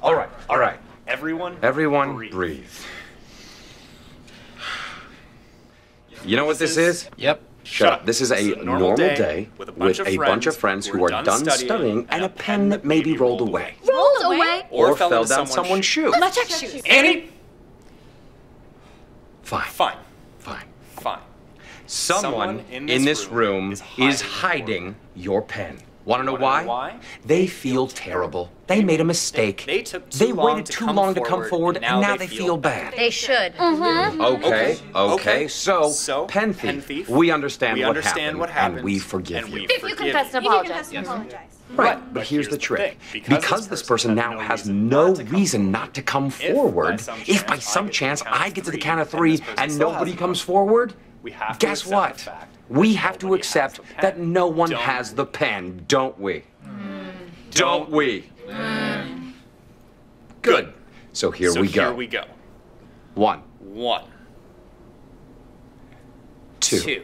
All right. Everyone breathe. You know what this is? Yep. Shut up. This is a normal day with a bunch of friends who are done studying and a pen that maybe rolled away. Rolled away? Or fell down someone's shoe. Let's check shoes. Annie? Fine. Someone in this room is hiding your pen. Want to know why? They feel terrible. They made a mistake. They waited too long to come forward, and now they feel bad. They should. Okay. So, pen thief, we understand what happened, and we forgive you. If you confess and apologize. Right, but here's the trick. Because this person now has no reason not to come forward, if by some chance I get to the count of 3 and nobody comes forward, guess what? We have to accept that no one has the pen, don't we? Don't we? Good. So here we go. 1. 2.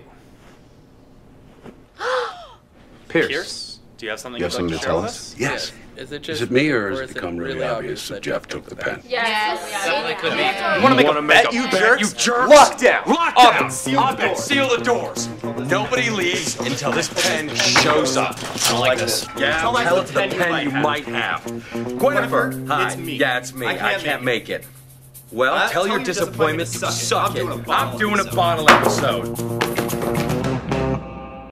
Pierce, do you have something you have something to tell us? Yes. Is it just Is it me, or has it become really obvious that Jeff took the pen? Yes. Definitely could be. You want to make a bet, you jerks? Lock down! Up and seal the doors. Nobody leaves until this pen shows up. I don't like this. Yeah, tell it to the pen you might have. Gwynnifer, hi. It's me. Yeah, it's me. I can't make it. Well, Well, tell your disappointment to suck it. I'm doing a bottle episode.